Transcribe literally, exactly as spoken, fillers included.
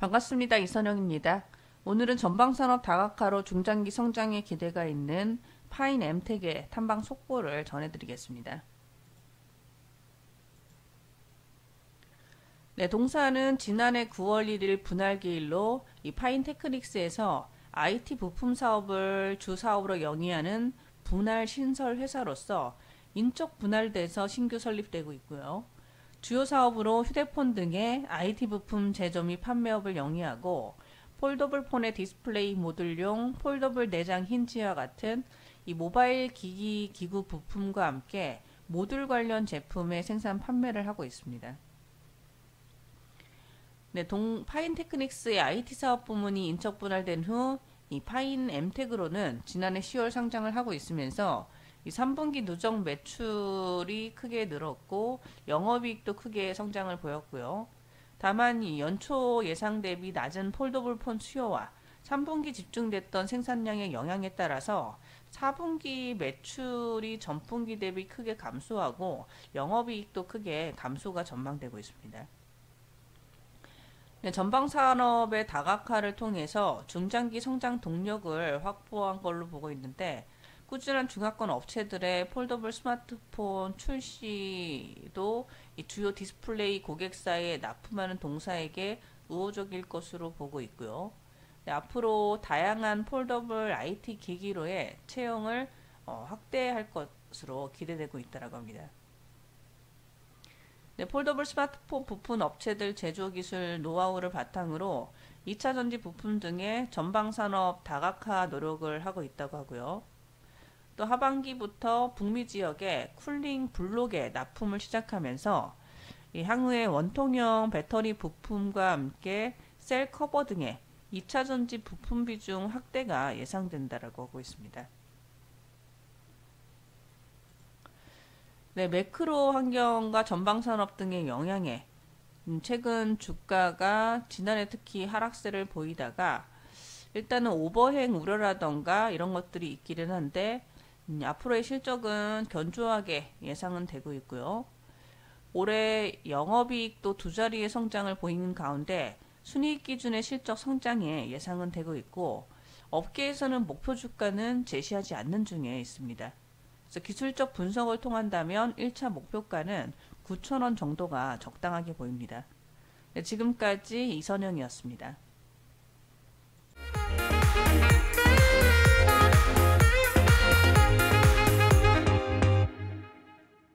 반갑습니다. 이선영입니다. 오늘은 전방산업 다각화로 중장기 성장에 기대가 있는 파인 엠텍의 탐방 속보를 전해드리겠습니다. 네, 동사는 지난해 구월 일일 분할 기일로 이 파인 테크닉스에서 아이티 부품 사업을 주 사업으로 영위하는 분할 신설 회사로서 인적 분할돼서 신규 설립되고 있고요. 주요 사업으로 휴대폰 등의 아이티 부품 제조 및 판매업을 영위하고 폴더블 폰의 디스플레이 모듈용 폴더블 내장 힌지와 같은 이 모바일 기기 기구 부품과 함께 모듈 관련 제품의 생산 판매를 하고 있습니다. 네, 동 파인 테크닉스의 아이티 사업 부문이 인적 분할된 후 이 파인 엠텍으로는 지난해 시월 상장을 하고 있으면서 이 삼 분기 누적 매출이 크게 늘었고 영업이익도 크게 성장을 보였고요. 다만 이 연초 예상 대비 낮은 폴더블 폰 수요와 삼 분기 집중됐던 생산량의 영향에 따라서 사 분기 매출이 전분기 대비 크게 감소하고 영업이익도 크게 감소가 전망되고 있습니다. 네, 전방산업의 다각화를 통해서 중장기 성장 동력을 확보한 걸로 보고 있는데 꾸준한 중화권 업체들의 폴더블 스마트폰 출시도 이 주요 디스플레이 고객사에 납품하는 동사에게 우호적일 것으로 보고 있고요. 네, 앞으로 다양한 폴더블 아이티 기기로의 채용을 어, 확대할 것으로 기대되고 있다고 합니다. 네, 폴더블 스마트폰 부품 업체들 제조기술 노하우를 바탕으로 이 차 전지 부품 등의 전방산업 다각화 노력을 하고 있다고 하고요. 또 하반기부터 북미 지역에 쿨링 블록에 납품을 시작하면서 향후에 원통형 배터리 부품과 함께 셀 커버 등의 이 차 전지 부품 비중 확대가 예상된다라고 하고 있습니다. 네, 매크로 환경과 전방산업 등의 영향에 최근 주가가 지난해 특히 하락세를 보이다가 일단은 오버행 우려라던가 이런 것들이 있기는 한데 음, 앞으로의 실적은 견조하게 예상은 되고 있고요. 올해 영업이익도 두 자리의 성장을 보이는 가운데 순이익 기준의 실적 성장에 예상은 되고 있고 업계에서는 목표 주가는 제시하지 않는 중에 있습니다. 그래서 기술적 분석을 통한다면 일 차 목표가는 구천 원 정도가 적당하게 보입니다. 네, 지금까지 이선영이었습니다.